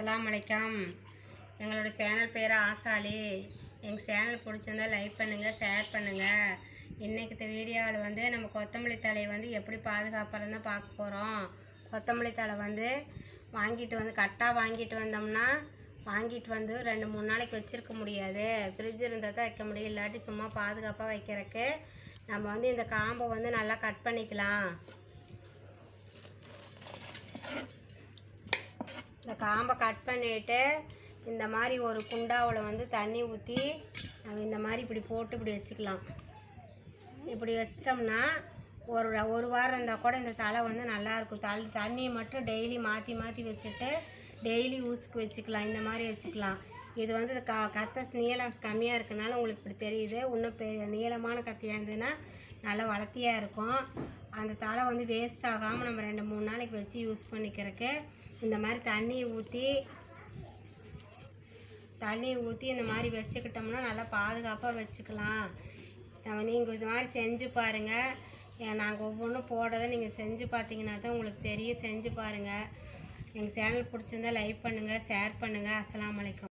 அஸ்ஸலாமு அலைக்கும். எங்களோட சேனல் பேர் ஆசாலி. எங்கள் சேனல் பிடிச்சிருந்தா லைக் பண்ணுங்கள், ஷேர் பண்ணுங்கள். இன்றைக்கி இந்த வீடியோவில் வந்து நம்ம கொத்தமல்லி தழையை வந்து எப்படி பாதுகாப்புறதுன்னு பார்க்க போகிறோம். கொத்தமல்லி தழை வந்து கட்டாக வாங்கிட்டு வந்தோம்னா வாங்கிட்டு வந்து 2-3 நாளைக்கு வச்சுருக்க முடியாது. ஃப்ரிட்ஜ் இருந்தால் தான் வைக்க முடியும், இல்லாட்டி சும்மா பாதுகாப்பாக வைக்கிறதுக்கு நம்ம வந்து இந்த காம்பை வந்து நல்லா கட் பண்ணிக்கலாம். இந்த காம்பை கட் பண்ணிவிட்டு இந்த மாதிரி ஒரு குண்டாவில் வந்து தண்ணி ஊற்றி நம்ம இந்த மாதிரி இப்படி போட்டு இப்படி வச்சுக்கலாம். இப்படி வச்சிட்டோம்னா ஒரு வாரம் இருந்தால் கூட இந்த தழை வந்து நல்லாயிருக்கும். தண்ணியை மட்டும் டெய்லி மாற்றி மாற்றி வச்சுட்டு டெய்லி யூஸுக்கு வச்சுக்கலாம். இந்த மாதிரி வச்சுக்கலாம். இது வந்து கத்தை நீளம் கம்மியாக இருக்கனால உங்களுக்கு இப்படி தெரியுது. இன்னும் பெரிய நீளமான கத்தியாக இருந்ததுன்னா நல்லா வளர்த்தியாக இருக்கும். அந்த தழை வந்து வேஸ்ட் ஆகாமல் நம்ம 2-3 நாளைக்கு வச்சு யூஸ் பண்ணிக்கிறதுக்கு இந்த மாதிரி தண்ணி ஊற்றி இந்த மாதிரி வச்சுக்கிட்டோம்னா நல்லா பாதுகாப்பாக வச்சுக்கலாம். நீங்கள் இது மாதிரி செஞ்சு பாருங்கள். நாங்கள் ஒவ்வொன்றும் போடுறதை நீங்கள் செஞ்சு பார்த்தீங்கன்னா தான் உங்களுக்கு தெரியும். செஞ்சு பாருங்கள். எங்கள் சேனல் பிடிச்சிருந்தா லைக் பண்ணுங்கள், ஷேர் பண்ணுங்கள். அஸ்ஸலாமு அலைக்கும்.